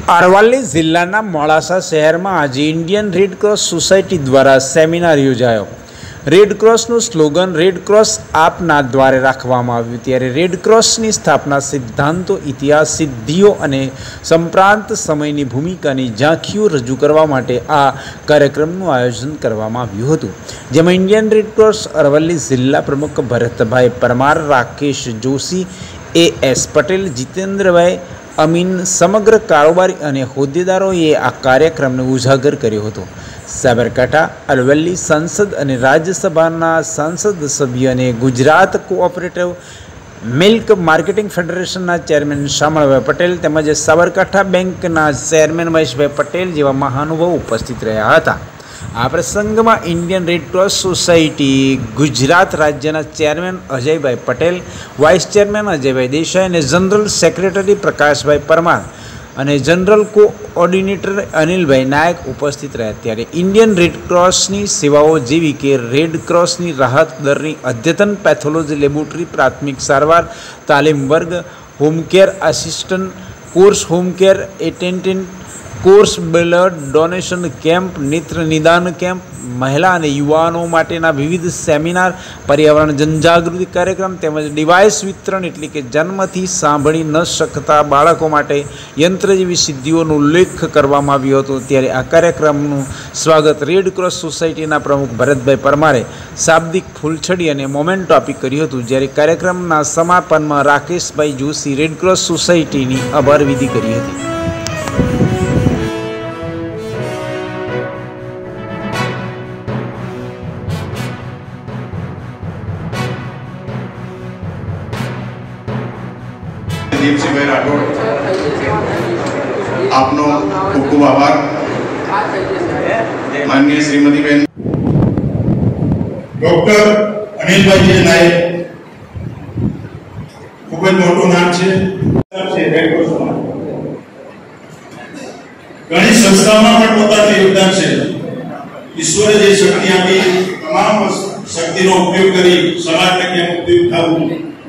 અરવલ્લી જિલ્લાના મોડાસા શહેરમાં આજે ઇન્ડિયન રેડ ક્રોસ સોસાયટી દ્વારા સેમિનાર યોજાયો। રેડ ક્રોસનું સ્લોગન રેડ ક્રોસ આપના દ્વારે રાખવામાં આવ્યું। ત્યારે રેડ ક્રોસની સ્થાપના, સિદ્ધાંતો, ઇતિહાસ, સિદ્ધિઓ અને સંપ્રાંત સમયની ભૂમિકાની ઝાંખીઓ રજૂ કરવા માટે આ કાર્યક્રમનું આયોજન કરવામાં આવ્યું હતું, જેમાં ઇન્ડિયન રેડ ક્રોસ અરવલ્લી જિલ્લા પ્રમુખ ભરતભાઈ પરમાર, રાકેશ જોશી, AS પટેલ, જીતેન્દ્રભાઈ અમીન સમગ્ર કારોબારી અને હોદ્દેદારોએ આ કાર્યક્રમને ઉજાગર કર્યો હતો। સાબરકાંઠા, અરવલ્લી સાંસદ અને રાજ્યસભાના સાંસદ સભ્ય અને ગુજરાત કોઓપરેટિવ મિલ્ક માર્કેટિંગ ફેડરેશનના ચેરમેન શામળભાઈ પટેલ તેમજ સાબરકાંઠા બેંકના ચેરમેન મહેશભાઈ પટેલ જેવા મહાનુભાવો ઉપસ્થિત રહ્યા હતા। આ પ્રસંગમાં Indian red cross society Gujarat રાજ્યના chairman Ajaybhai Patel, vice chairman Ajaybhai Desai અને જનરલ સેક્રેટરી પ્રકાશભાઈ પરમાર અને જનરલ કોઓર્ડિનેટર અનિલભાઈ નાયક ઉપસ્થિત રહ્યા। ત્યારે ઇન્ડિયન રેડ ક્રોસની સેવાઓ જેવી કે રેડ ક્રોસની રાહત દરની અદ્યતન પેથોલોજી લેબોરેટરી, પ્રાથમિક સારવાર તાલીમ વર્ગ, home care assistant course, home care attendant course, blood donation camp, નેત્ર નિદાન કેમ્પ, મહિલા અને યુવાનો માટેના વિવિધ સેમિનાર, પર્યાવરણ જનજાગૃતિ કાર્યક્રમ તેમજ ડિવાઇસ વિતરણ એટલે કે જન્મથી સાંભળી ન શકતા બાળકો માટે યંત્ર જેવી સિદ્ધિઓનો ઉલ્લેખ કરવામાં આવ્યો હતો। ત્યારે આ કાર્યક્રમનું સ્વાગત રેડ ક્રોસ સોસાયટીના પ્રમુખ ભરતભાઈ પરમારે શાબ્દિક ફૂલછડી અને મોમેન્ટો આપી કર્યું હતું। જ્યારે કાર્યક્રમના સમાપનમાં રાકેશભાઈ જોશી રેડ ક્રોસ સોસાયટીની આભાર વિધિ કરી હતી। દીપસિંહભાઈ રાઠોડ, આપનો ખૂબ ખૂબ આભાર। માનનીય શ્રીમતીબેન ડોક્ટર અનિલભાઈ નાયક, ખૂબ જ મોટું નામ છે। ઘણી સંસ્થાઓમાં પણ પોતાનું યોગદાન છે। ઈશ્વરે જે શક્તિ આપી, તમામ શક્તિનો ઉપયોગ કરી સમાજને કેમ ઉપયોગ થવું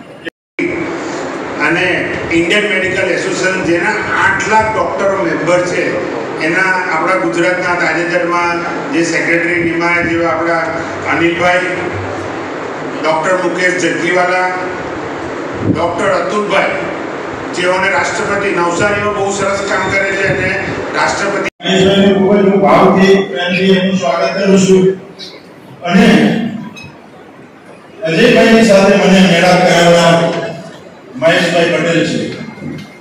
અને ઇન્ડિયન મેડિકલ એસોસિએશન જેના 8 લાખ ડોક્ટરો મેમ્બર છે, એના આપણા ગુજરાતના તાજેતરમાં જે સેક્રેટરી નિમાયા જેવા આપણા અનિલભાઈ, ડૉક્ટર મુકેશ જગ્ગીવાલા, ડૉક્ટર અતુલભાઈ, જેઓને રાષ્ટ્રપતિ નવસારીમાં બહુ સરસ કામ કરે છે અને રાષ્ટ્રપતિ ખૂબ જ ભાવથી એનું સ્વાગત કરું છું। અને અજયભાઈની સાથે મને મેળાપ કરાવનાર મહેશભાઈ પટેલ છે।